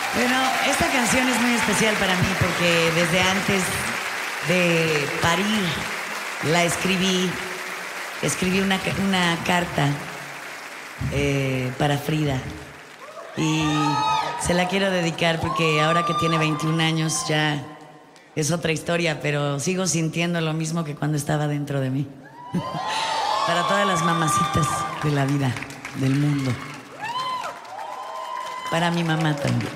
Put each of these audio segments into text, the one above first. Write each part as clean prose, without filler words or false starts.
Bueno, esta canción es muy especial para mí porque desde antes de parir la escribí. Escribí una carta para Frida y se la quiero dedicar porque ahora que tiene 21 años ya es otra historia, pero sigo sintiendo lo mismo que cuando estaba dentro de mí. Para todas las mamacitas de la vida, del mundo. Para mi mamá también.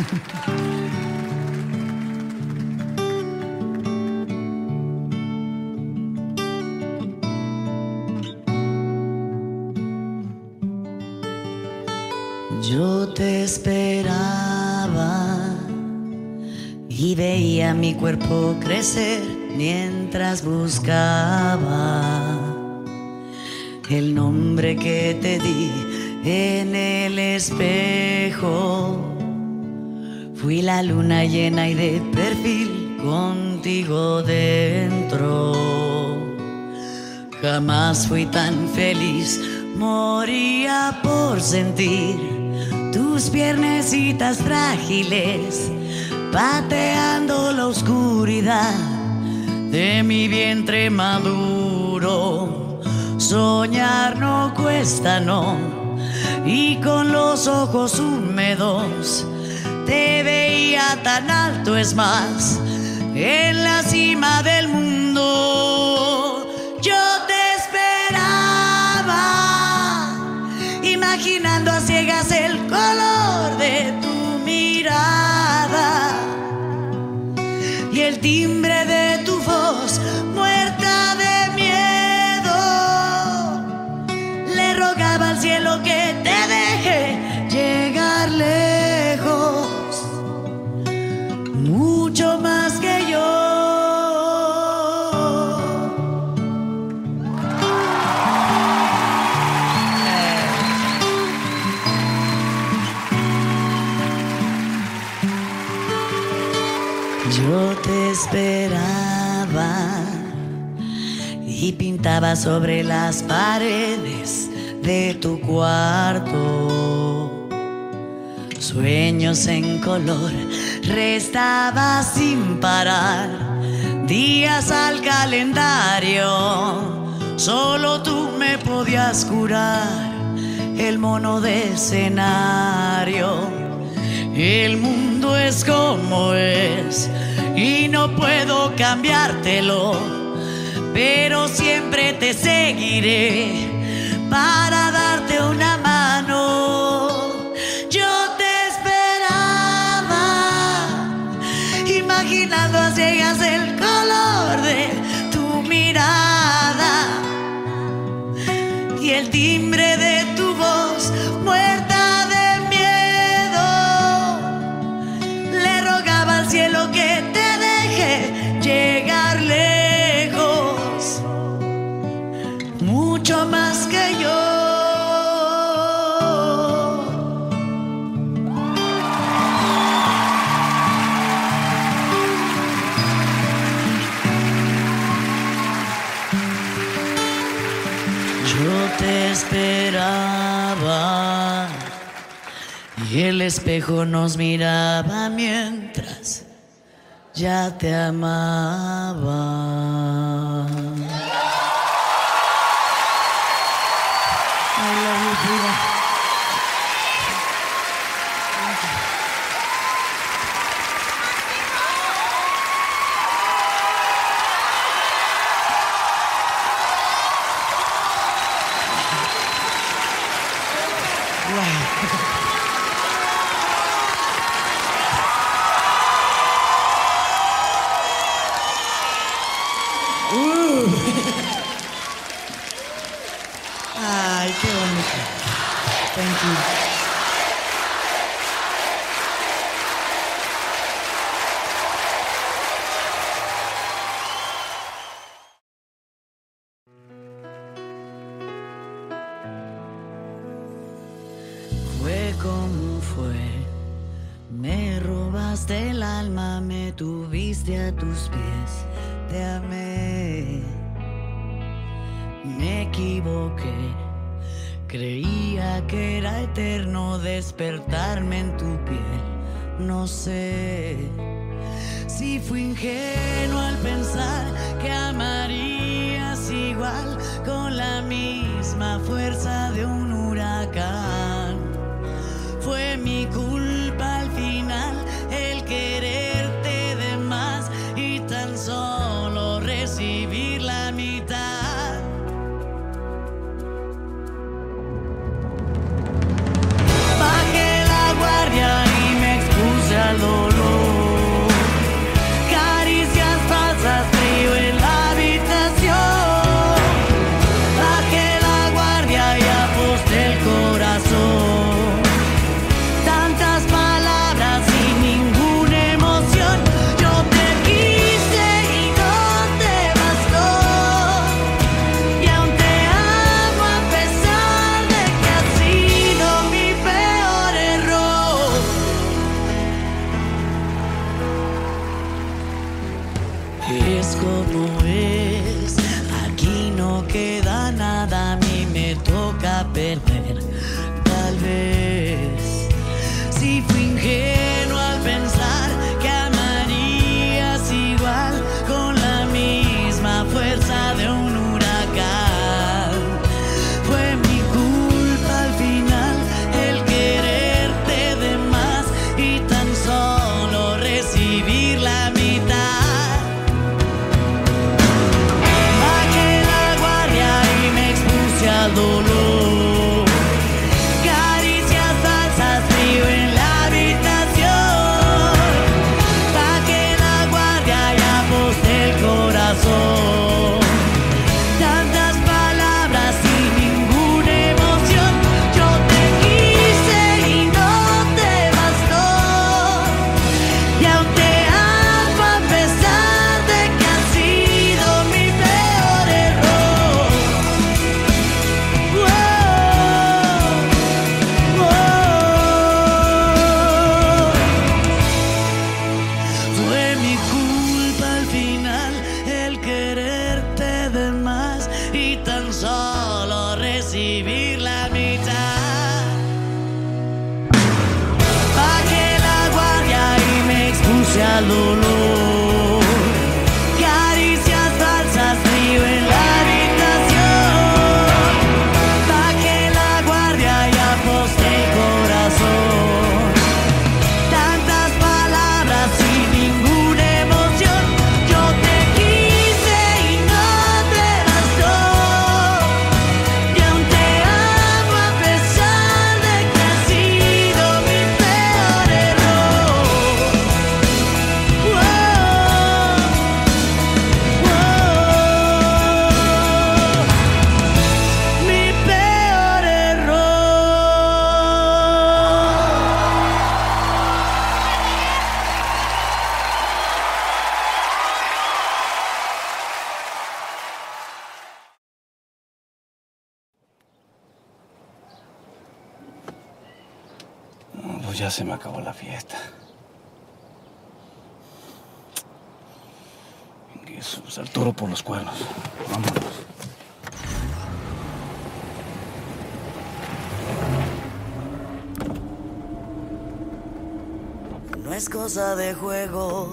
Yo te esperaba y veía mi cuerpo crecer mientras buscaba el nombre que te di en el espejo. Fui la luna llena y de perfil contigo dentro. Jamás fui tan feliz, moría por sentir tus piernecitas frágiles pateando la oscuridad de mi vientre maduro. Soñar no cuesta, no, y con los ojos húmedos te veía tan alto, es más, en la cima del mundo. Yo te esperaba, imaginando a ciegas el color de tu mirada y el timbre de tu voz, muerta de miedo. Le rogaba al cielo que te deje llegar lejos, mucho más que yo. Yo te esperaba y pintaba sobre las paredes de tu cuarto sueños en color. Restaba sin parar días al calendario. Solo tú me podías curar el mono de escenario. El mundo es como es y no puedo cambiártelo, pero siempre te seguiré para darte una mano. Yo te esperaba, imaginando a ciegas el color de tu mirada y el timbre de tu voz, muerta de cielo que te deje llegar lejos, mucho más que yo. Yo te esperaba y el espejo nos miraba mientras ya te amaba. I love you, Frida. Wow. Ay, qué bonito. Thank you. Fue como fue, me robaste el alma, me tuviste a tus pies, te amé. Me equivoqué, creía que era eterno despertarme en tu piel. No sé si fui ingenuo al pensar que amarías igual con la misma fuerza de un huracán. Fue mi culpa al final el quererte de más y tan solo recibir la mitad. Bajé la guardia y me expuse al dolor. Caricias falsas, frío en la habitación. Bajé la guardia y aposté el corazón. Tantas palabras y ninguna emoción. Yo te quise y no te bastó. Y aún te amo a pesar de que ha sido mi peor error. Es como es, aquí no queda nada, a mí me toca perder. Tal vez si fui ingenuo al pensar que amarías igual con la misma fuerza de un huracán. Fue mi culpa al final el quererte de más y tan solo recibir la mitad. Bajé la guardia y me expuse al dolor. Caricias falsas, frío en la habitación. Bajé la guardia y aposté el corazón. Tantas palabras y ninguna emoción. Yo te quise y no te bastó. Y aún te amo a pesar de que ha sido mi peor error. Fue mi culpa al final el quererte de más y tan solo recibir la mitad. Bajé la guardia y me expuse al dolor. Caricias falsas, frío en la habitación. Bajé la guardia y aposté el corazón. Tantas palabras y ninguna emoción. Yo te quise y no te bastó. Y aún te amo a pesar de que ha sido mi peor error. Mi peor error. Pues ya se me acabó la fiesta. Eso, pues al toro por los cuernos. Vámonos. No es cosa de juego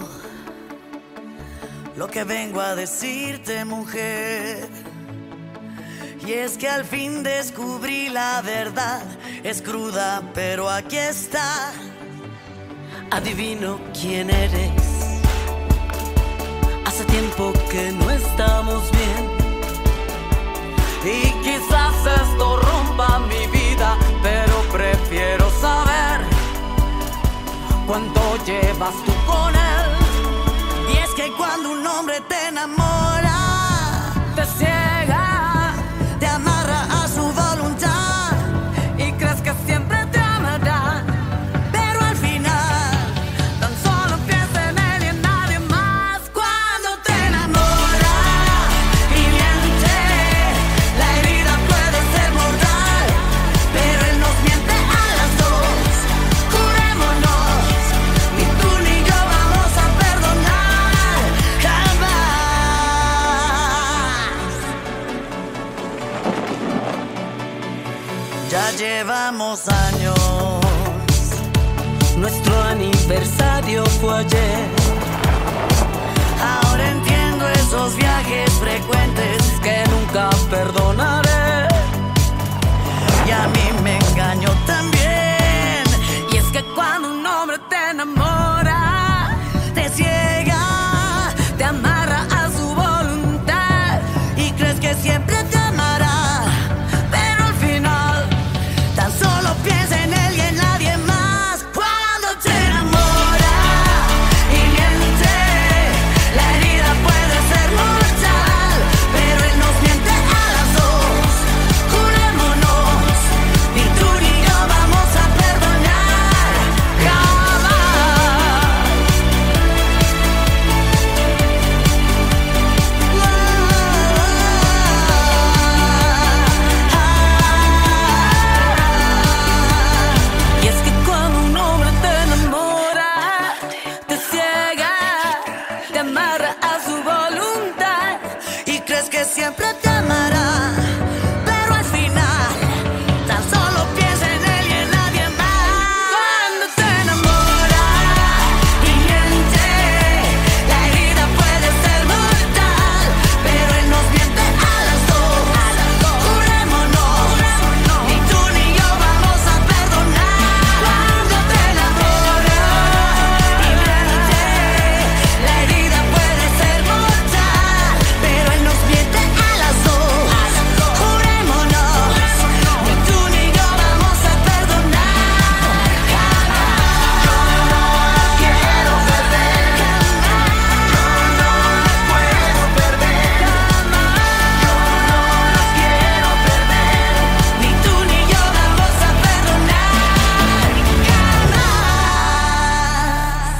lo que vengo a decirte, mujer. Y es que al fin descubrí la verdad. Es cruda, pero aquí está. Adivino quién eres. Hace tiempo que no estamos bien. Y quizás esto rompa mi vida, pero prefiero saber cuánto llevas tú con él. Y es que cuando un hombre te enamora, Te ciega te amarra a su voluntad. y crees que siempre te amará, Pero al final tan solo piensa en él y en nadie más. cuando te enamora y miente, la herida puede ser mortal, pero él nos miente a las dos. Jurémonos, ni tú ni yo vamos a perdonar jamás. Ya llevamos años, Nuestro aniversario ayer. Ahora entiendo esos viajes frecuentes que nunca perdonaré. Y a mí me engañó también. Y es que cuando un hombre te enamora, te ciega, te amarra a su voluntad y crees que siempre te amará, pero al final tan solo piensa en él y en nadie más. Cuando te enamora y miente, la herida puede ser mortal, pero él nos miente a las dos. Jurémonos, ni tú ni yo vamos a perdonar jamás. Y es que cuando un hombre te enamora, te ciega, te amarra a su voluntad y crees que siempre te amará, pero al final tan solo piensa en él y en nadie más. Cuando te enamora y miente, la herida puede ser mortal, pero él nos miente a las dos. Jurémonos, ni tú ni yo vamos a perdonar. Cuando te enamora y miente, la herida puede ser mortal, pero él nos miente a las dos. Jurémonos, ni tú ni yo vamos a perdonar jamás. Yo no la quiero perder jamás. Yo no la puedo perder jamás. Yo no la quiero perder. Ni tú ni yo vamos a perdonar jamás.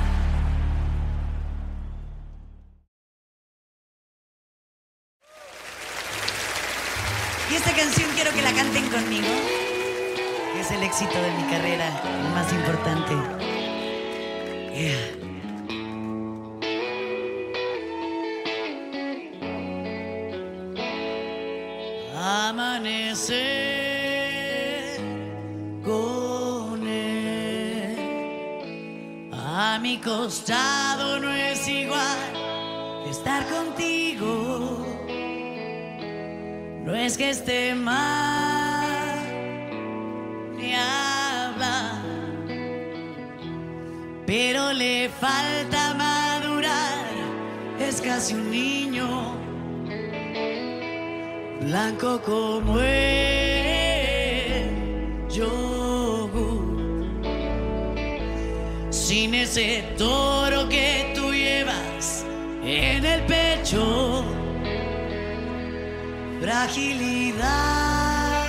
Y esta canción quiero que la canten conmigo, que es el éxito de mi carrera, el más importante. Yeah. Amanecer con él a mi costado no es igual que estar contigo. No es que esté mal ni habla, pero le falta madurar. Es casi un niño, blanco como el yogur, sin ese toro que tú llevas en el pecho. Fragilidad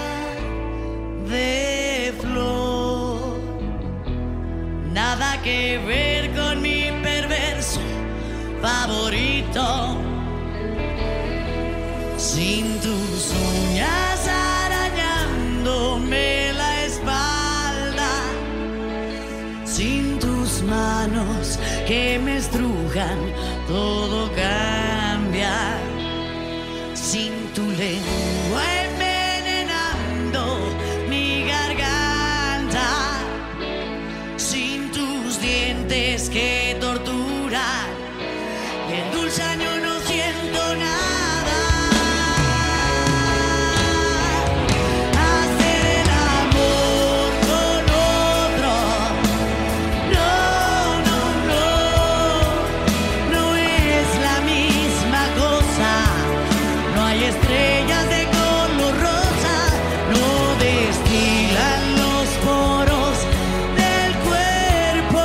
de flor, nada que ver con mi perverso favorito. Sin tus uñas arañándome la espalda, sin tus manos que me estrujan, todo cambia. Sin tu lengua envenenando mi garganta, sin tus dientes que torturan y endulzan, yo no siento nada. Hacer el amor con otro, no, no, no, no es la misma cosa. No hay estrellas de color rosa, no destilan los poros del cuerpo.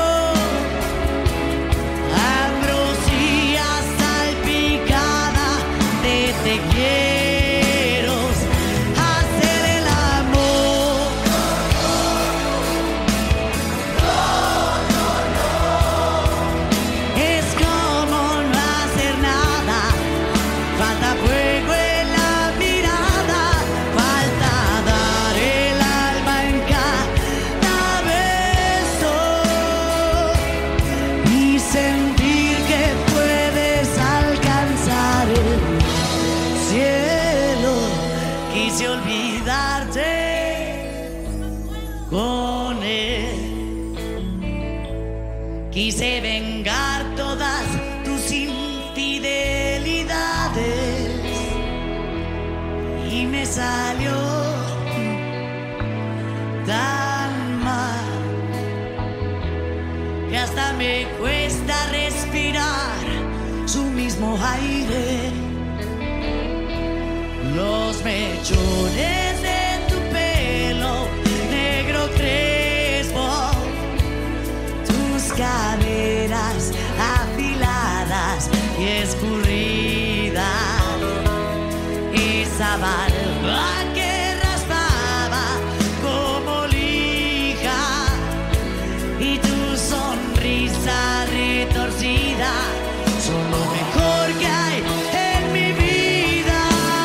Ambrosía salpicada de te quiero. Hacer el amor es como no hacer nada. Falta fuego en la mirada, falta dar el alma en cada beso y sentir que puedes alcanzar el cielo. Quise olvidarte con él, Quise vengar todas tus infidelidades y me salió tan mal que hasta me cuesta respirar su mismo aire. Los mechones de tu pelo negro crespo, tus caderas afiladas y escurridas, esa barba que raspaba como lija y tu sonrisa retorcida son lo mejor que hay en mi vida.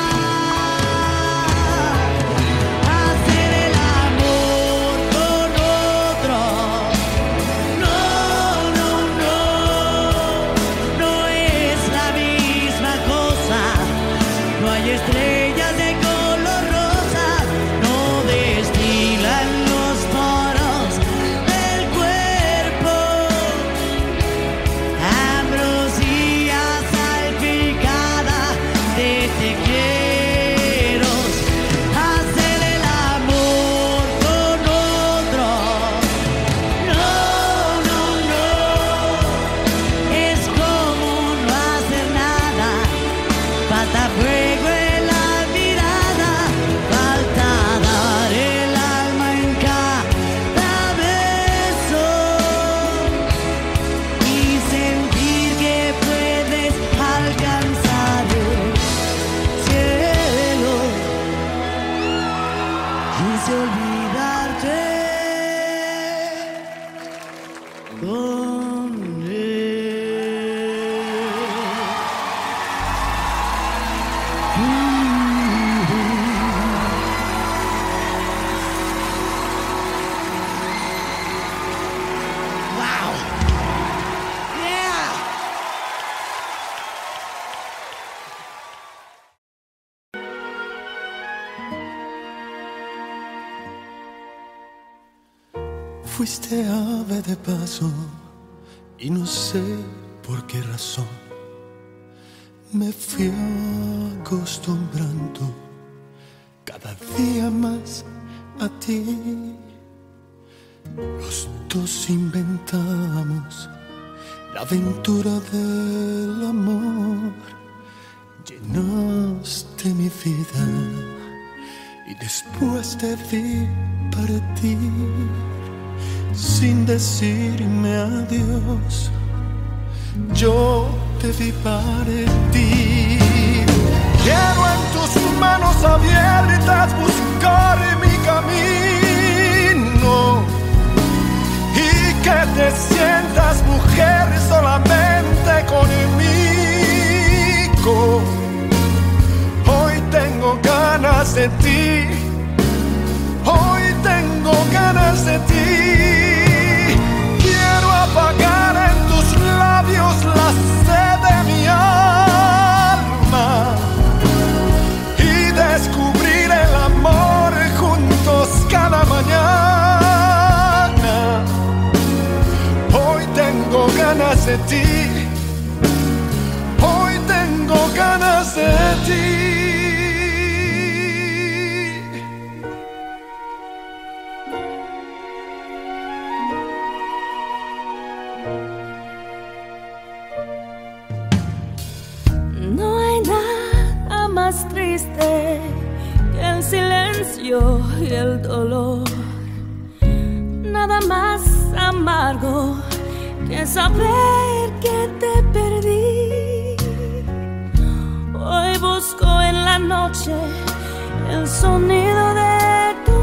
Hacer el amor con otro, no, no, no, no es la misma cosa. No hay estrellas de color rosa, no destilan los poros del cuerpo. Ambrosía salpicada de te quiero. Hacer el amor con otro, no, no, no, es como no hacer nada. Falta fuego en la mirada, falta dar el alma en cada beso y sentir que puedes alcanzar el cielo. Quise olvidarte con él. Wow. Yeah. Fuiste ave de paso y no sé por qué razón me fui acostumbrando cada día más a ti. Los dos inventamos la aventura del amor. Llenaste mi vida y después te vi partir sin decirme adiós. Yo te vi partir. Quiero en tus manos abiertas buscar mi camino y que te sientas mujer solamente conmigo. Hoy tengo ganas de ti, hoy tengo ganas de ti. Quiero apagar en tus labios la sed de mi alma y descubrir el amor juntos cada mañana. Hoy tengo ganas de ti, hoy tengo ganas de ti. No hay nada más triste que el silencio y el dolor. Nada más amargo que saber que te perdí. Hoy busco en la noche el sonido de tu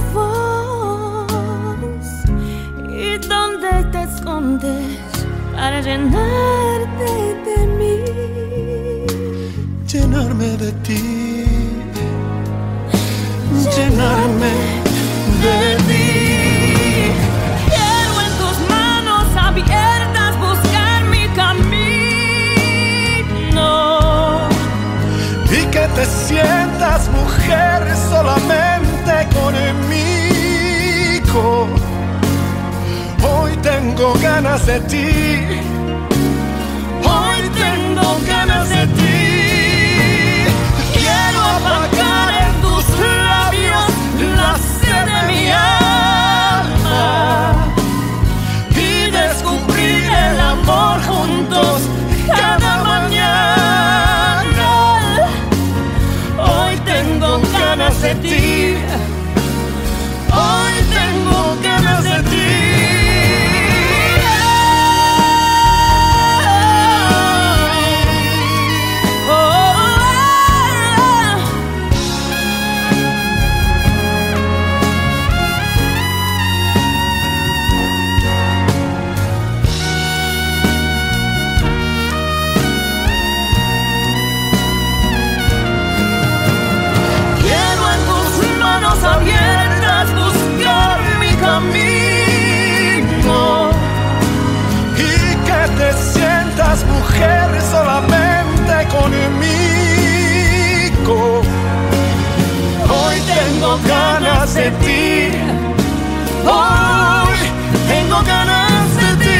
voz y donde te escondes para llenarte de mí. Llenarme de ti, llenarme de ti. Quiero en tus manos abiertas buscar mi camino Y que te sientas mujer solamente conmigo. Hoy Hoy tengo ganas de ti. Hoy tengo ganas de ti. Quiero apagar en tus labios la sed de mi alma y descubrir el amor juntos cada mañana. Hoy tengo ganas de ti. Hoy tengo ganas de ti. Abiertas buscar mi camino y que te sientas mujer solamente conmigo. Hoy tengo ganas de ti. Hoy tengo ganas de ti.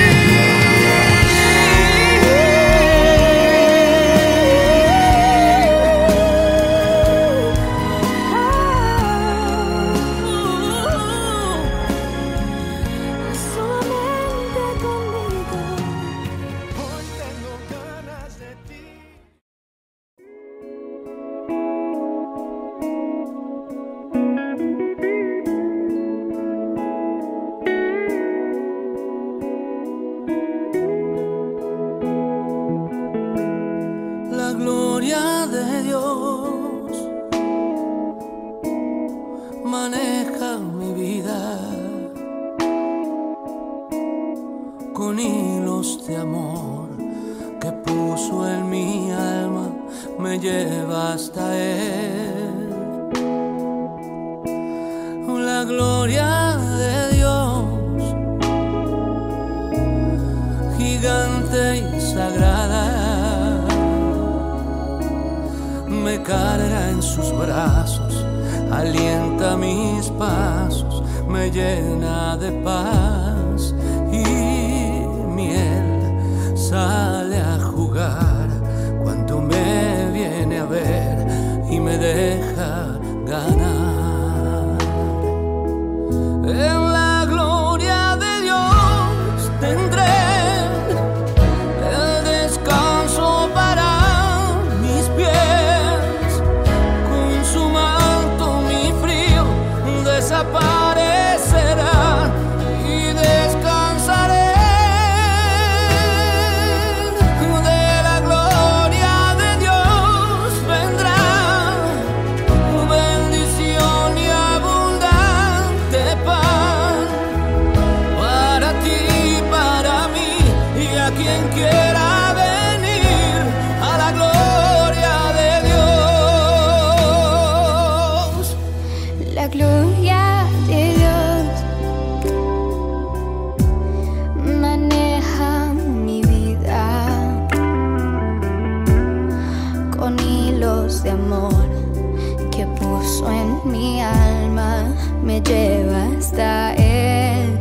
Maneja mi vida con hilos de amor que puso en mi alma, me lleva hasta Él. La gloria de Dios, gigante y sagrada, me carga en sus brazos, alienta mis pasos, me llena de paz y miel. Sale a jugar cuando me viene a ver y me deja ganar. En la gloria de Dios tendré el descanso para mis pies. Con su manto mi frío desaparecerá y descansaré. De la gloria de Dios vendrá bendición y abundante pan para ti y para mí y a quien quiera venir a la gloria de Dios. La gloria de Dios maneja mi vida con hilos de amor que puso en mi alma, me lleva hasta Él.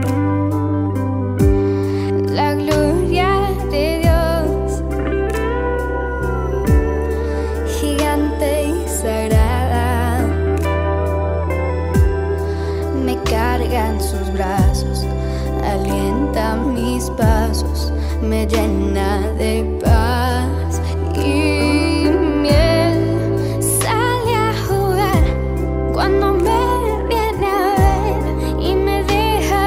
La gloria de Dios, gigante y sagrada, me carga en sus brazos, alienta mis pasos, me llena de paz y miel. Sale a jugar cuando me viene a ver y me deja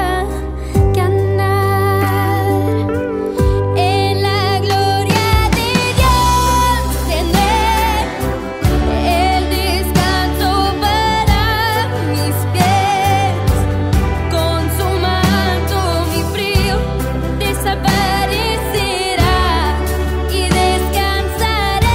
ganar. En la gloria de Dios tendré el descanso para mis pies. Con su manto mi frío desaparecerá y descansaré.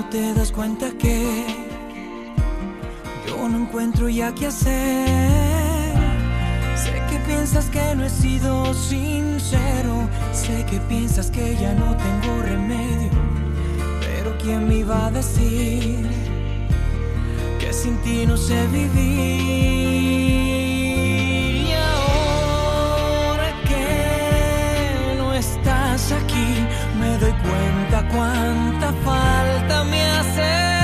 no te das cuenta que yo no encuentro ya qué hacer. Sé que piensas que no he sido sincero, sé que piensas que ya no tengo remedio, pero ¿quién me iba a decir que sin ti no sé vivir? Y ahora que no estás aquí, me doy cuenta cuánta falta me hace.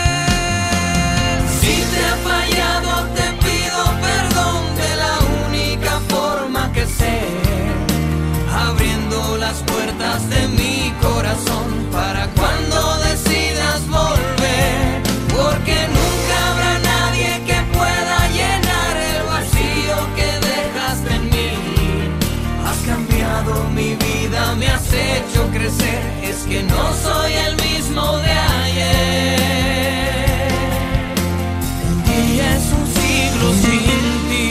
Si te he fallado, te pido perdón de la única forma que sé, abriendo las puertas de mi corazón para cuando decidas volver, porque nunca habrá nadie que pueda llenar el vacío que dejaste en mí. Has cambiado mi vida, me has hecho crecer, es que no soy el mismo de ayer. Un día es un siglo sin ti.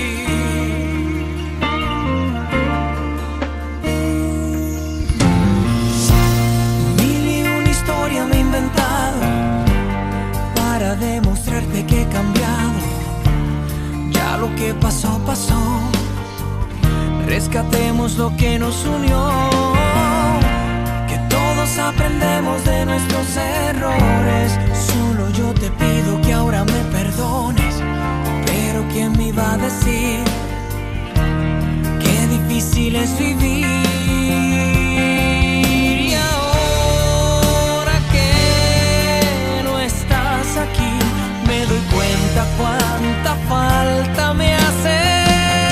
Mil y una historia me he inventado para demostrarte que he cambiado. Ya lo que pasó, pasó. Rescatemos lo que nos unió, que todos aprendemos de nuestros errores. Solo yo te pido que ahora me perdones, pero ¿quién me iba a decir qué difícil es vivir? Y ahora que no estás aquí, me doy cuenta cuánta falta me hace.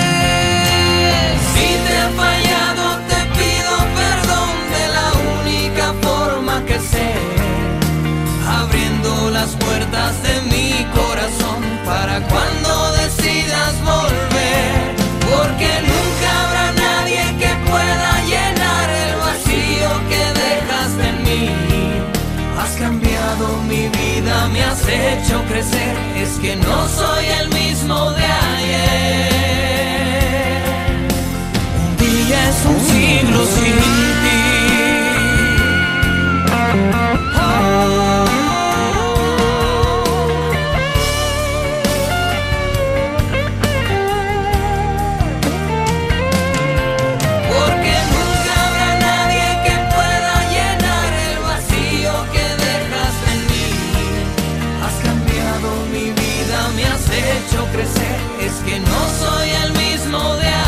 Si te he fallado, te pido perdón de la única forma que sé, abriendo las puertas de mi corazón para cuando decidas volver, porque nunca habrá nadie que pueda llenar el vacío que dejaste en mí. Has cambiado mi vida, me has hecho crecer, es que no soy el mismo de ayer. Es un siglo sin ti. Porque nunca habrá nadie que pueda llenar el vacío que dejaste en mí. Has cambiado mi vida, me has hecho crecer, es que no soy el mismo de ayer.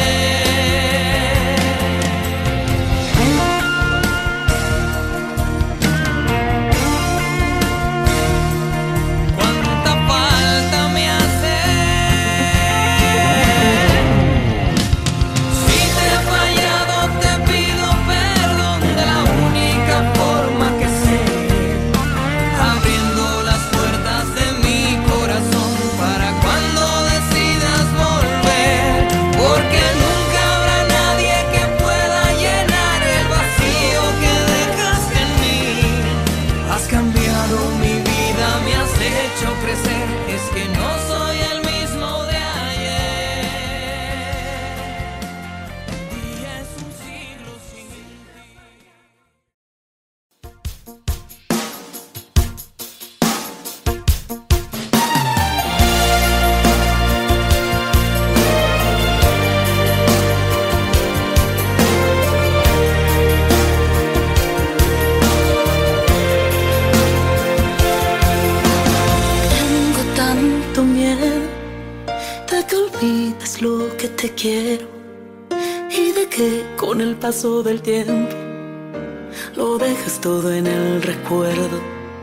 Te quiero y de que con el paso del tiempo lo dejas todo en el recuerdo.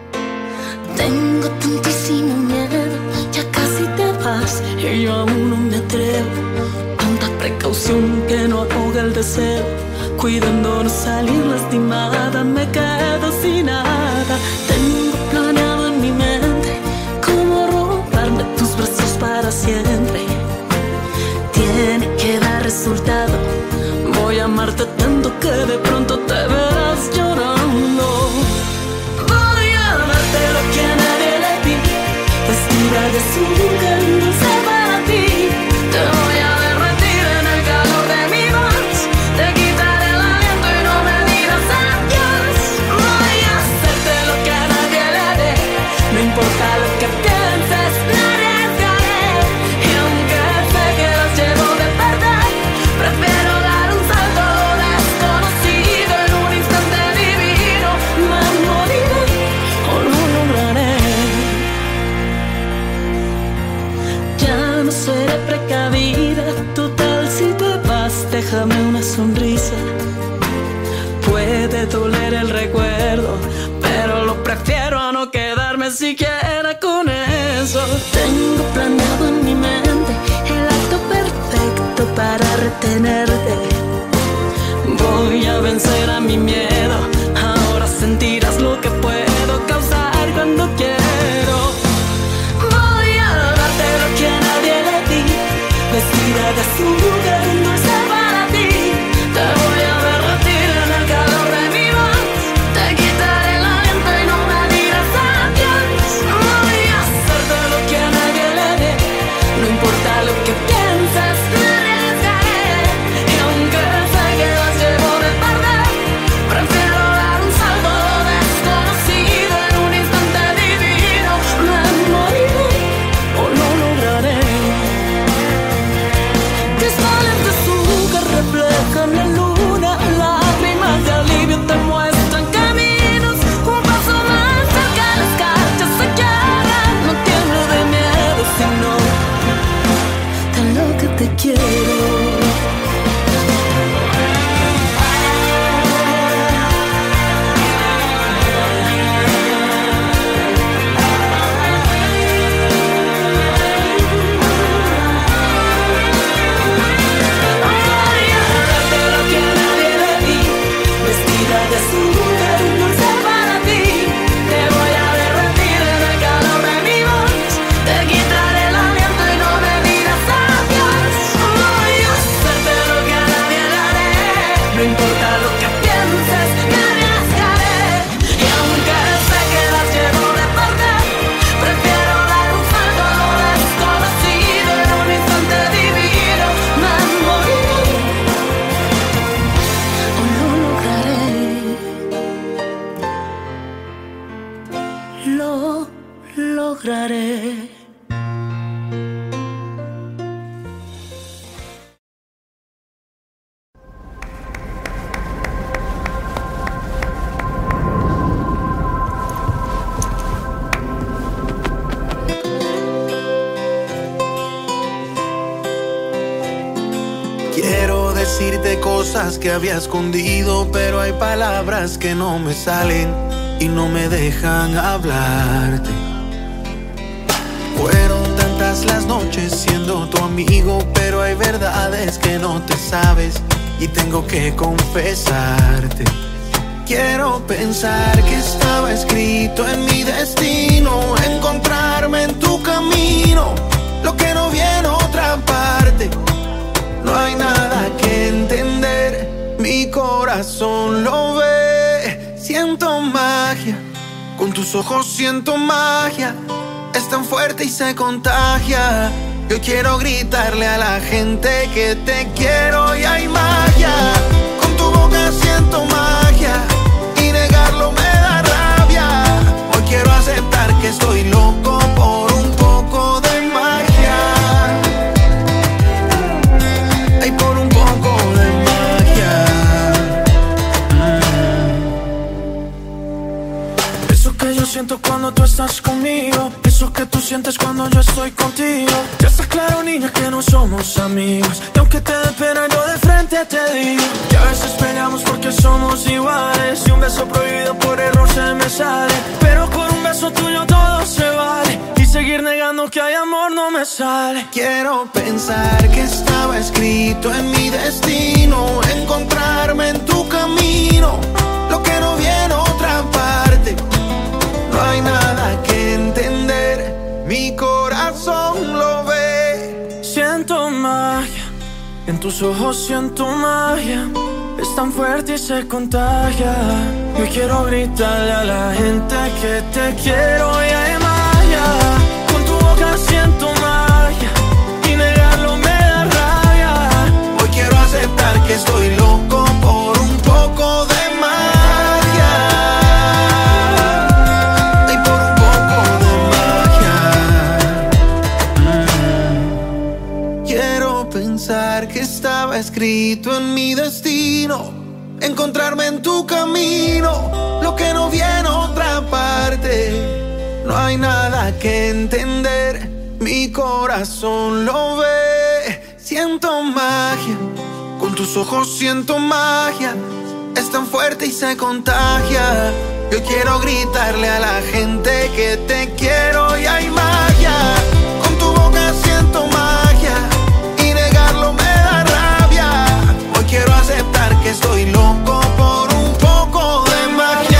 Tengo tantísimo miedo, ya casi te vas y yo aún no me atrevo. Tanta precaución que no ahoga el deseo, cuidando no salir lastimada, me quedo sin nada. Tengo planeado en mi mente cómo robarme tus brazos para siempre. Tiene que dar resultado, voy a amarte tanto que de pronto te verás llorando. Voy a darte lo que a nadie le di, vestida de azul que dulce para ti. Te voy a derretir en el calor de mi voz, te quitaré el aliento y no me digas adiós. Voy a hacerte lo que a nadie déjame una sonrisa. Puede doler el recuerdo, pero lo prefiero a no quedarme siquiera con eso. Tengo planeado en mi mente el acto perfecto para retenerte. Voy a vencer a mi miedo, ahora sentirás lo que puedo causar cuando quiero. Voy a darte lo que a nadie le di, vestida de azúcar, dulce para ti. Te voy a derretir en el calor de mi voz, te quitaré el aliento y no me dirás adiós. Voy a hacerte lo que a nadie le dé, no importa lo que pienses, me arriesgaré. Y aunque sé que las llevo de perder, prefiero dar un salto desconocido en un instante divino. Me moriré o lo lograré. Cristales de azúcar reflejan la luna, lágrimas de alivio te muestran caminos. Un paso más cerca, las canchas se quiebran. No tiemblo de miedo, sino tan lo que te quiero. Lo lograré. Quiero decirte cosas que había escondido, pero hay palabras que no me salen y no me dejan hablarte. Fueron tantas las noches siendo tu amigo, pero hay verdades que no te sabes y tengo que confesarte. Quiero pensar que estaba escrito en mi destino, encontrarme en tu camino, lo que no vi en otra parte. No hay nada que entender, mi corazón lo ve. Siento magia, con tus ojos siento magia. Es tan fuerte y se contagia. Yo quiero gritarle a la gente que te quiero y hay magia. Con tu boca siento magia y negarlo me da rabia. Hoy quiero aceptar que estoy loco por un poco de magia. Ay, por un poco de magia. Eso que yo siento cuando tú estás conmigo, eso que tú sientes cuando yo estoy contigo. Ya está claro, niña, que no somos amigos, y aunque te dé pena yo de frente te digo que a veces peleamos porque somos iguales, y un beso prohibido por error se me sale, pero por un beso tuyo todo se vale, y seguir negando que hay amor no me sale. Quiero pensar que estaba escrito en mi destino, encontrarme en tu camino, lo que no vi en otra parte. No hay nada que entender, mi corazón lo ve. Siento magia, en tus ojos siento magia. Es tan fuerte y se contagia. Yo quiero gritarle a la gente que te quiero y hay magia. Con tu boca siento magia y negarlo me da rabia. Hoy quiero aceptar que estoy loco por un poco de magia. Ay, por un poco de magia. Quiero pensar que estaba escrito en mi destino, encontrarme en tu camino, lo que no vi en otra parte. No hay nada que entender, mi corazón lo ve. Siento magia, con tus ojos siento magia, es tan fuerte y se contagia. Yo quiero gritarle a la gente que te quiero y hay magia. Con tu boca siento magia y negarlo me da rabia. Hoy quiero aceptar que estoy loco por un poco de magia.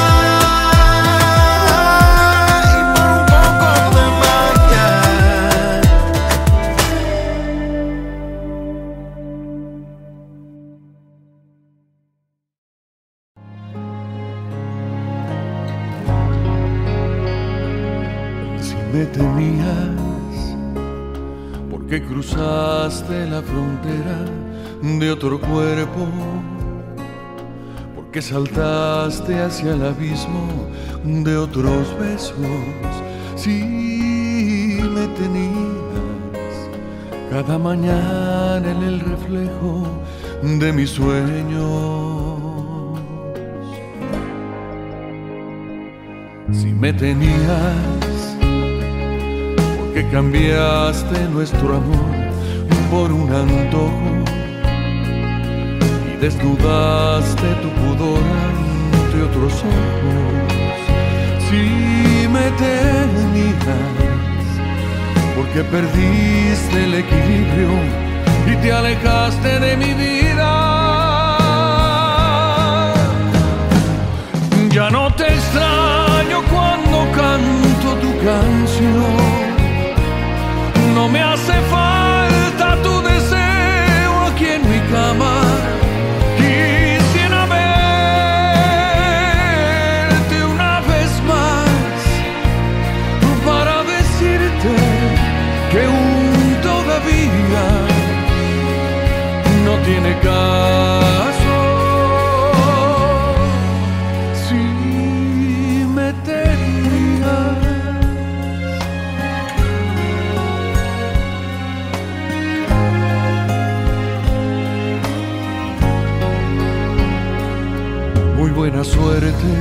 Me tenías porque cruzaste la frontera de otro cuerpo, porque saltaste hacia el abismo de otros besos. Sí, me tenías cada mañana en el reflejo de mis sueños. Si me tenías que cambiaste nuestro amor por un antojo y desnudaste tu pudor ante otros ojos. Si me tenías porque perdiste el equilibrio y te alejaste de mi vida. Ya no te extraño cuando canto tu canción. No me hace falta tu deseo aquí en mi cama. Quisiera verte una vez más para decirte que aún todavía no tiene caso. Si me tenías buena suerte,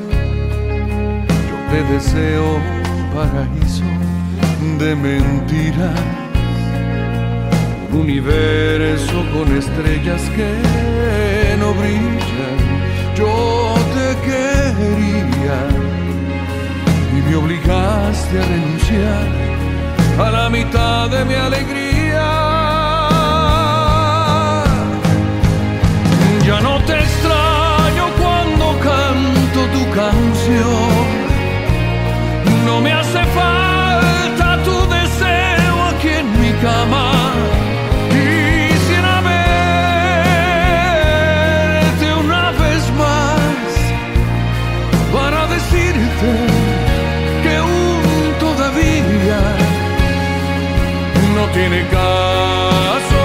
yo te deseo un paraíso de mentiras, un universo con estrellas que no brillan. Yo te quería y me obligaste a renunciar a la mitad de mi alegría. Ya no te extraño cuando canto tu canción. No me hace falta tu deseo aquí en mi cama. Quisiera verte una vez más para decirte que aún todavía no tiene caso.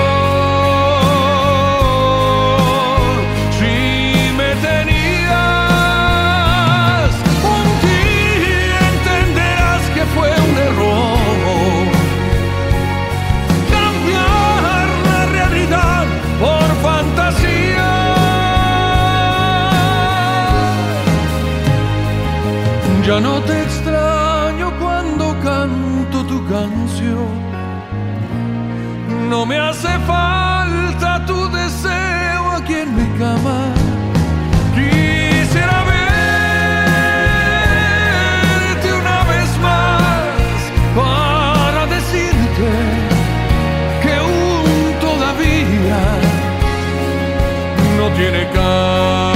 Ya no te extraño cuando canto tu canción. No me hace falta tu deseo aquí en mi cama. Quisiera verte una vez más para decirte que aún todavía no tiene caso.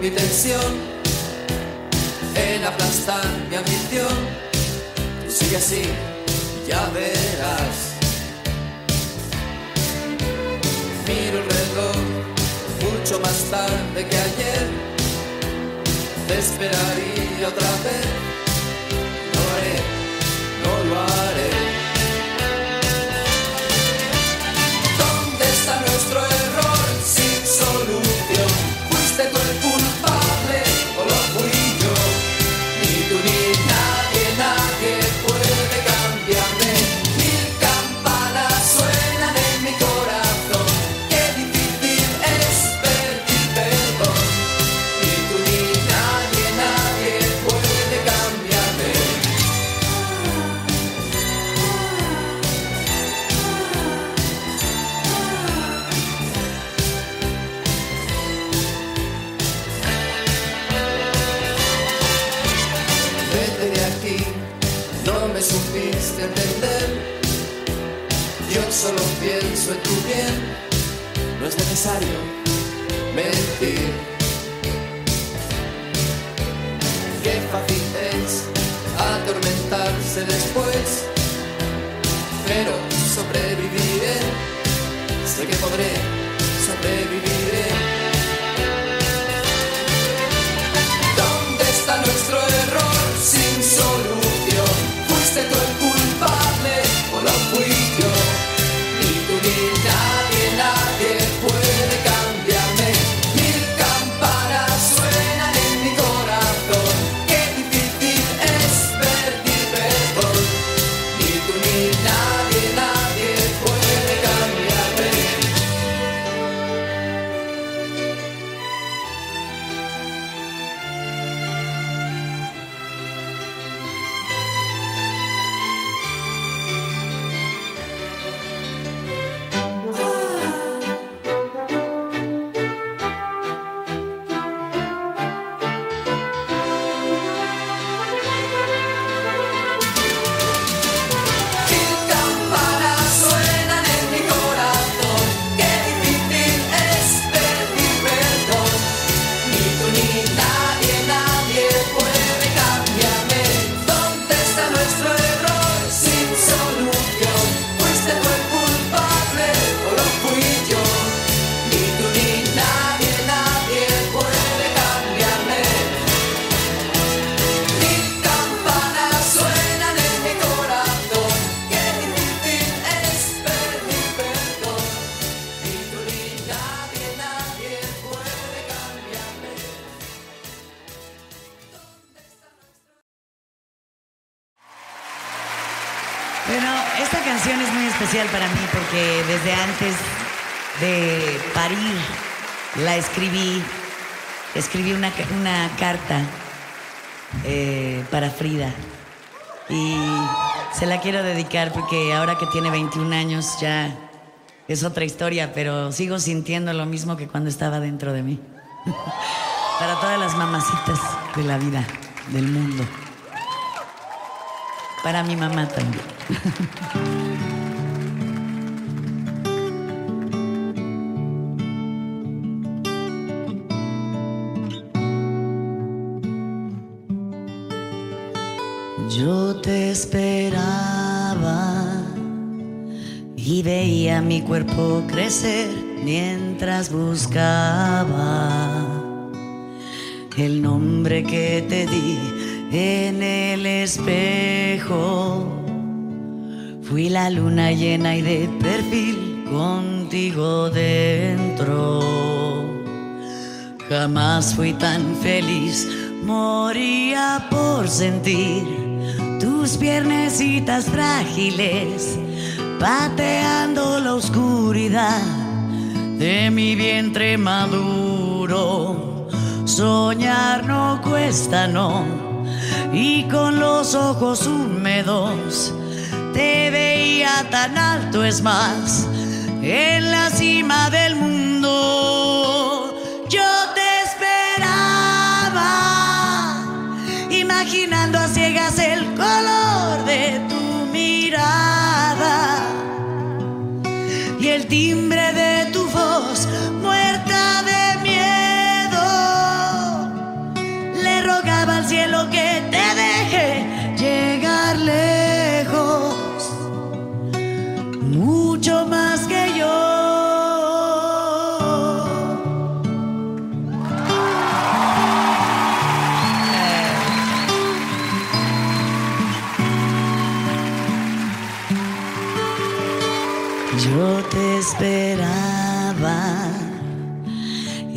mi tensión, en aplastar mi ambición. Tú sigue así, ya verás. Miro el reloj, mucho más tarde que ayer. Te esperaría otra vez. No lo haré, no lo haré. ¿Dónde está nuestro error sin solución? ¿Fuiste tú el culpable o lo fui yo? Ni tú ni nadie, nadie puede cambiarme. Mil campanas suenan en mi corazón. Qué difícil es pedir perdón. Ni tú ni nadie, nadie puede cambiarme. Vete de aquí, no me supiste entender. Yo solo pienso en tu bien. No es necesario mentir. Qué fácil es atormentarse después, pero sobreviviré. Sé que podré, sobreviviré. ¿Dónde está nuestro error sin solución? ¿Fuiste tú el culpable o lo fui yo? Ni tú ni nadie, nadie puede cambiarme. Mil campanas suenan en mi corazón. Qué difícil es pedir perdón. Ni tú ni nadie, nadie puede cambiarme. Mil campanas suenan en mi corazón. Qué difícil es pedir perdón. Ni tú ni nadie, nadie puede cambiarme. ¿Dónde está nuestro error sin solución? ¿Fuiste tú el culpable o lo fui yo? Ni tú ni nadie, nadie puede cambiarme. Mil campanas suenan en mi corazón. Qué difícil es pedir perdón. Ni tú ni nadie, nadie puede cambiarme. Bueno, esta canción es muy especial para mí porque desde antes de parir la escribí una carta para Frida y se la quiero dedicar porque ahora que tiene 21 años ya es otra historia, pero sigo sintiendo lo mismo que cuando estaba dentro de mí. Para todas las mamacitas de la vida, del mundo. Para mi mamá también. Yo te esperaba y veía mi cuerpo crecer mientras buscaba el nombre que te di en el espejo. Fui la luna llena y de perfil contigo dentro. Jamás fui tan feliz, moría por sentir tus piernecitas frágiles pateando la oscuridad de mi vientre maduro. Soñar no cuesta, no, y con los ojos húmedos te veía tan alto, es más, en la cima del mundo. Yo te esperaba, imaginando a ciegas el color de tu mirada y el timbre de tu voz muerta de miedo.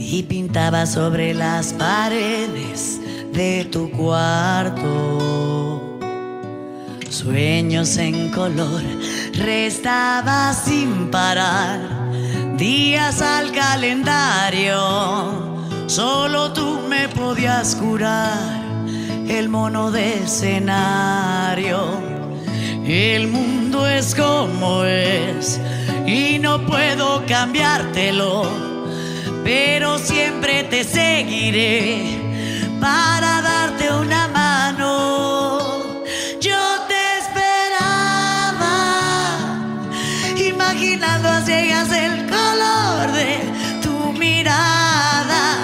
y pintaba sobre las paredes de tu cuarto. Sueños en color, restaba sin parar días al calendario. Solo tú me podías curar el mono de escenario. El mundo es como es y no puedo cambiártelo, pero siempre te seguiré para darte una mano. Yo te esperaba, imaginando a ciegas el color de tu mirada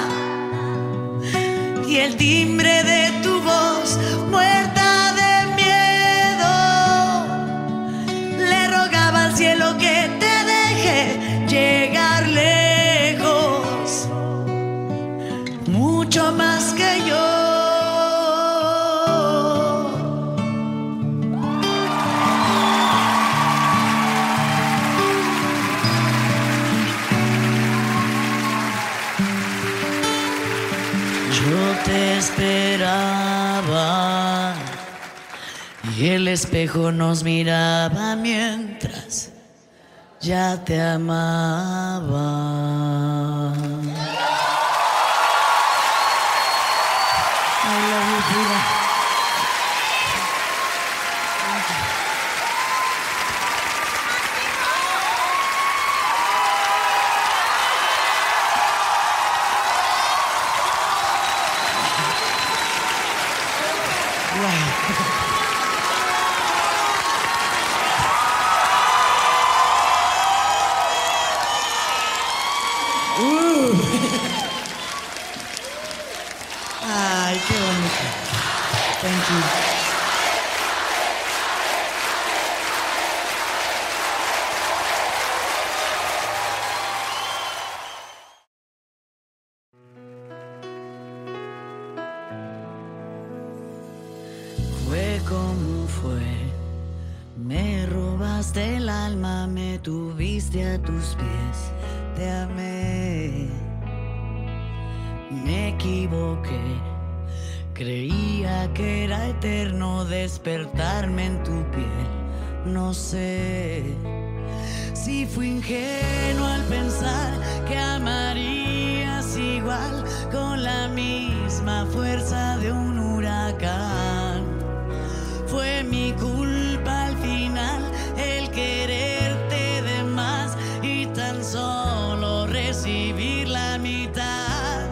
y el timbre de tu voz muerta de miedo. Le rogaba al cielo que te deje llegar lejos, mucho más que yo. Yo te esperaba y el espejo nos miraba mientras ya te amaba. I love you, Frida. Ay, qué bonito. Thank you. Fue como fue, me robaste el alma, me tuviste a tus pies, te amé. Me equivoqué, creía que era eterno despertarme en tu piel. No sé si fui ingenuo al pensar que amarías igual, con la misma fuerza de un huracán. Fue mi culpa al final el quererte de más y tan solo recibir la mitad.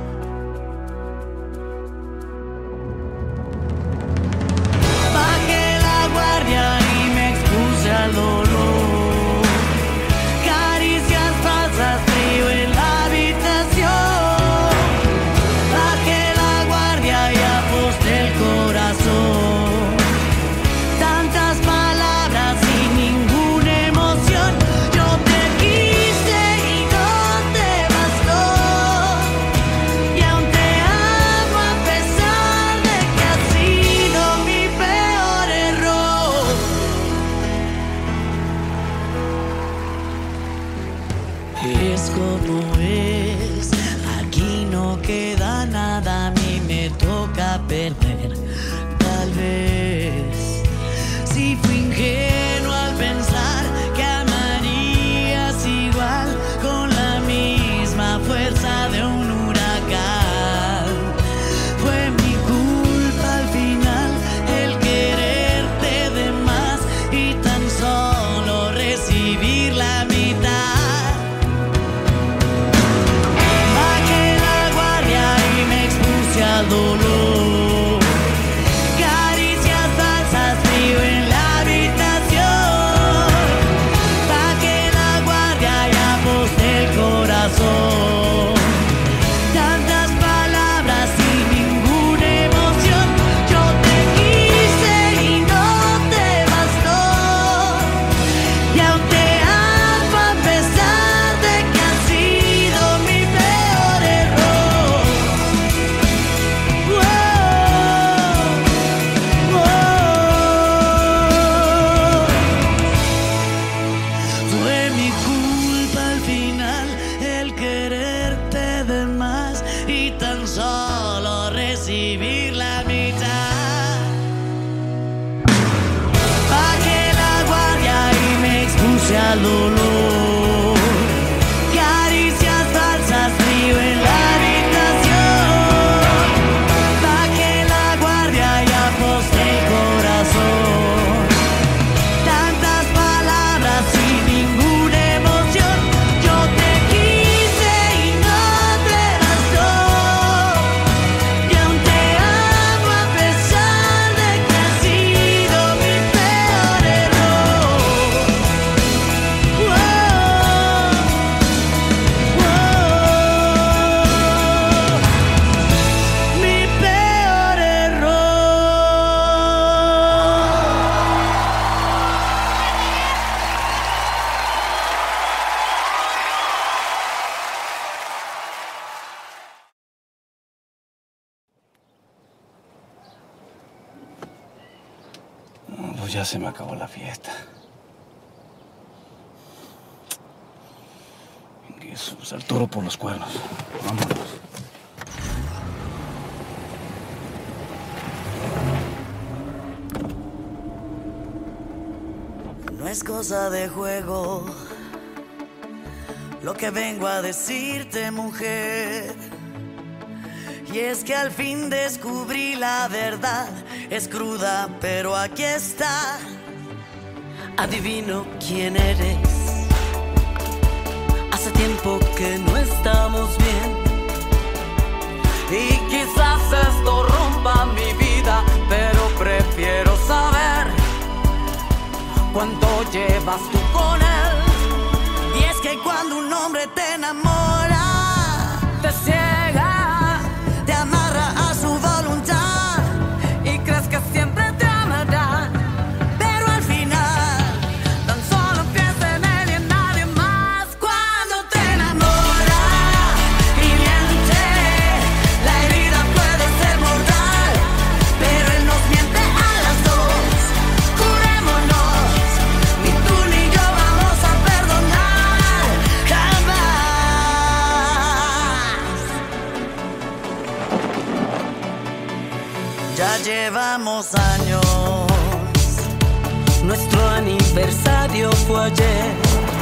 Y me expuse al dolor, caricias falsas, frío en la habitación. Bajé la guardia y aposté el corazón. Tantas palabras sin ninguna emoción. Yo te quise y no te bastó, y aún te amo a pesar de que has sido mi peor error. Es como es, aquí no queda nada, a mí me toca perder. Tal vez si fui ingenuo al pensar que amarías igual, con la misma fuerza de un huracán. Fue mi culpa al final el quererte de más y tan solo recibir la mitad. Al dolor, caricias falsas, frío en la habitación. Bajé la guardia y aposté el corazón. Tantas palabras sin ninguna emoción. Yo te quise y no te bastó, y aún te amo a pesar de que has sido mi peor error. tan solo recibir la mitad. Bajé la guardia y me expuse al dolor. Caricias falsas, frío en la habitación. Bajé la guardia y aposté el corazón. Tantas palabras sin ninguna emoción. Yo te quise y no te bastó. Y aún te amo a pesar de que ha sido mi peor error. Mi peor error. Pues ya se me acabó la fiesta. Eso, pues al toro por los cuernos. Vámonos. No es cosa de juego lo que vengo a decirte, mujer. Y es que al fin descubrí la verdad. Es cruda, pero aquí está. Adivino quién eres. Hace tiempo que no estamos bien. Y quizás esto rompa mi vida, pero prefiero saber cuánto llevas tú con él. Y es que cuando un hombre te enamora, Te ciega te amarra a su voluntad. y crees que siempre te amará, Pero al final tan solo piensa en él y en nadie más. cuando te enamora y miente, la herida puede ser mortal, pero él nos miente a las dos. Jurémonos, ni tú ni yo vamos a perdonar jamás. Ya llevamos años. Nuestro aniversario fue ayer.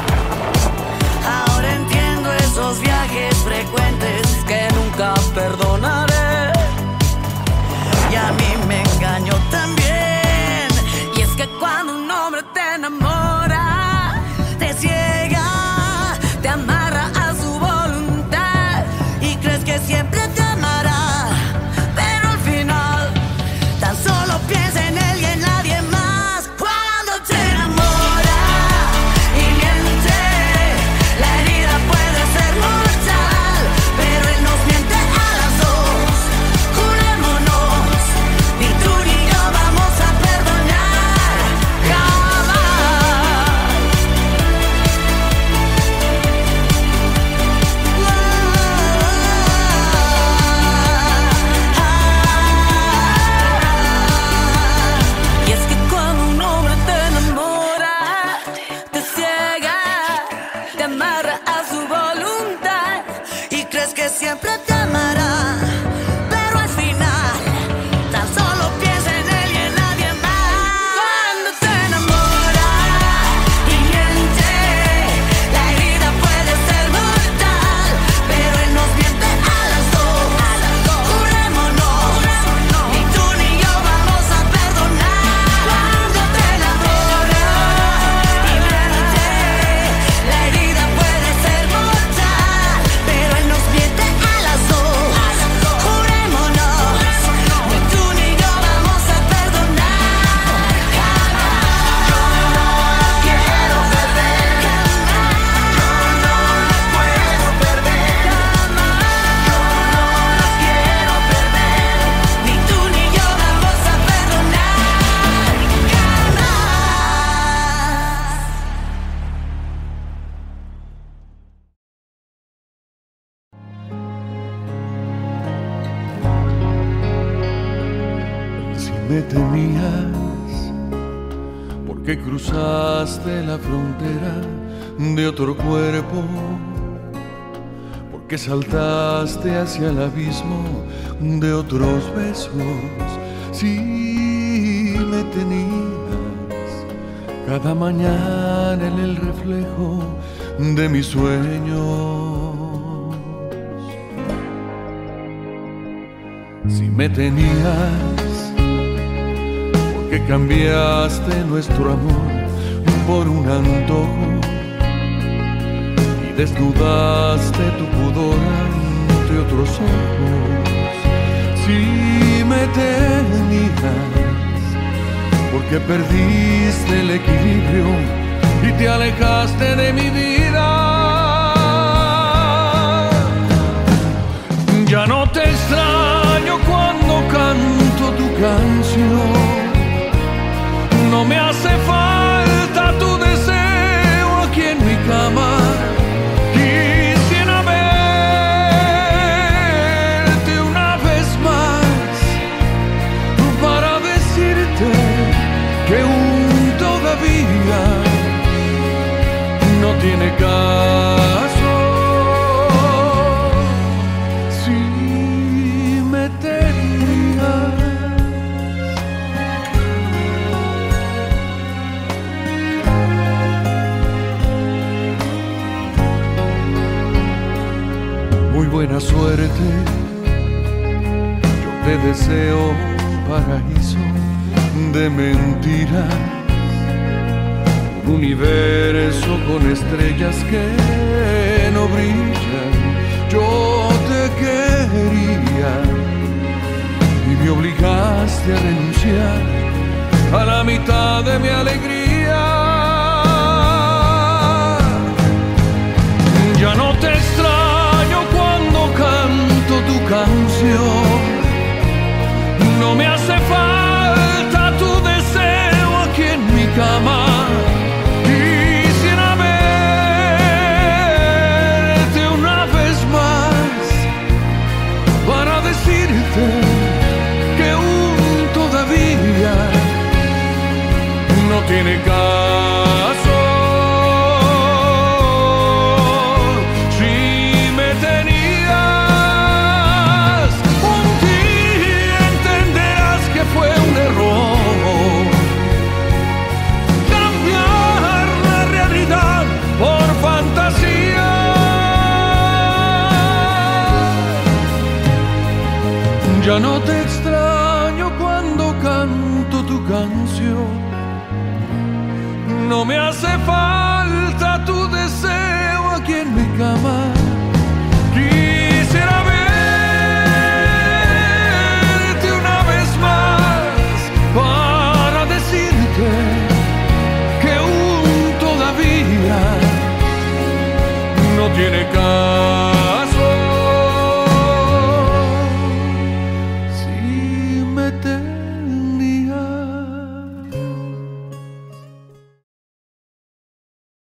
Ahora entiendo esos viajes frecuentes Que nunca perdonaré. y a mí me engañó también. Y es que cuando un hombre te enamora, Te ciega, te amarra a su voluntad. y crees que siempre te amará, pero al final tan solo piensa en él y en nadie más. Cuando te enamora y miente, la herida puede ser mortal, pero él nos miente a las dos. Jurémonos, ni tú ni yo vamos a perdonar Y es que cuando un hombre te enamora, te ciega, te amarra a su voluntad. y crees que siempre te amará, pero al final tan solo piensa en él y en nadie más. Cuando te enamora y miente, la herida puede ser mortal, pero él nos miente a las dos. Jurémonos, ni tú ni yo vamos a perdonar. Cuando te enamora y miente, la herida puede ser mortal, pero él nos miente a las dos. Jurémonos, ni tú ni yo vamos a perdonar jamás. Yo no la quiero perder jamás. Yo no la puedo perder jamás. Yo no la quiero perder. Ni tú ni yo vamos a perdonar jamás. Si me tenías, ¿por qué cruzaste la frontera de otro cuerpo? ¿Por que saltaste hacia el abismo de otros besos. Si me tenías cada mañana en el reflejo de mis sueños. Si me tenías porque cambiaste nuestro amor por un antojo y desnudaste tu pudor ante otros ojos. Si me tenías porque perdiste el equilibrio y te alejaste de mi vida. Ya no te extraño cuando canto tu canción. No me hace falta tu deseo aquí en mi cama. Quisiera verte una vez más para decirte que aún todavía no tiene caso. Si me tenías. Muy buena suerte, yo te deseo un paraíso de mentiras, un universo con estrellas que no brillan. Yo te quería y me obligaste a renunciar a la mitad de mi alegría. Ya no te extraño cuando canto tu canción. No me hace falta tu deseo aquí en mi cama. Quisiera verte una vez más para decirte que aún todavía no tiene caso. Si me tenías, un día entenderás que fue un error cambiar la realidad por fantasía. Ya no te extraño cuando canto tu canción. No me hace falta tu deseo aquí en mi cama. Quisiera verte una vez más para decirte que aún todavía no tiene caso.